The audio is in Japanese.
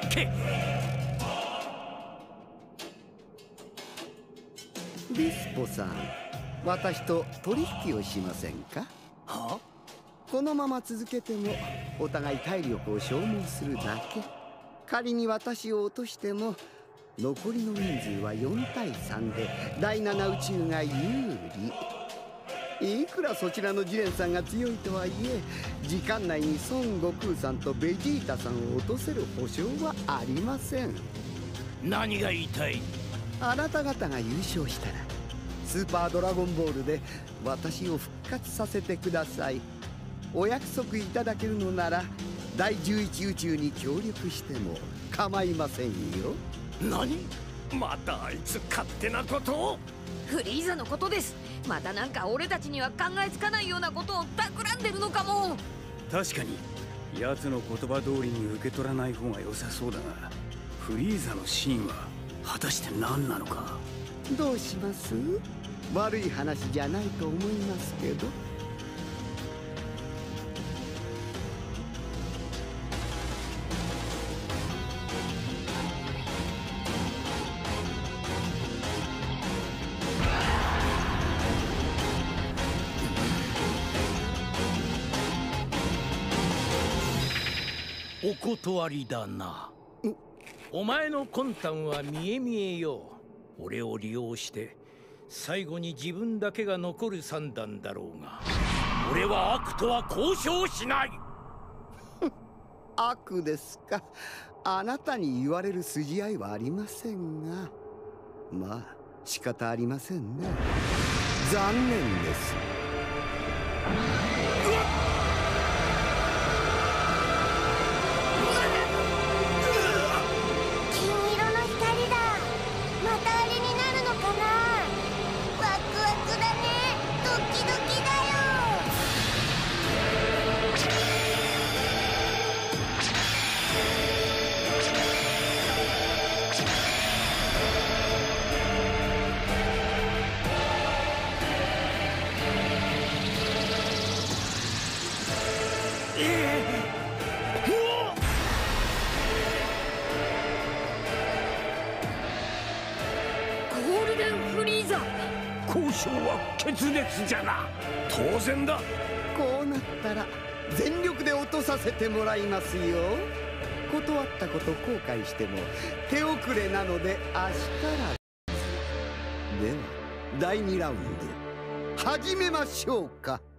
け。 ビスポさん、私と取引をしませんか？ は？ このまま続けてもお互い体力を消耗するだけ。仮に私を落としても残りの人数は4対3で第7宇宙が有利。いくらそちらのジレンさんが強いとはいえ、時間内に孫悟空さんとベジータさんを落とせる保証はありません。 何が言いたい？ あなた方が優勝したらスーパードラゴンボールで私を復活させてください。お約束いただけるのなら第11宇宙に協力しても構いませんよ。 何？またあいつ勝手なことを。 フリーザのことです。またなんか俺たちには考えつかないようなことを企んでるのかも。 確かに奴の言葉通りに受け取らない方が良さそうだが、フリーザの真は果たして何なのか。 どうします？悪い話じゃないと思いますけど。 お断りだな。お前の魂胆は見え見えよ。俺を利用して最後に自分だけが残る算段だろうが、俺は悪とは交渉しない。 悪ですか？あなたに言われる筋合いはありませんが、まあ仕方ありませんね。残念です。 交渉は決裂じゃな。当然だ。 こうなったら全力で落とさせてもらいますよ。断ったこと後悔しても手遅れなので明日から。では第2ラウンド始めましょうか。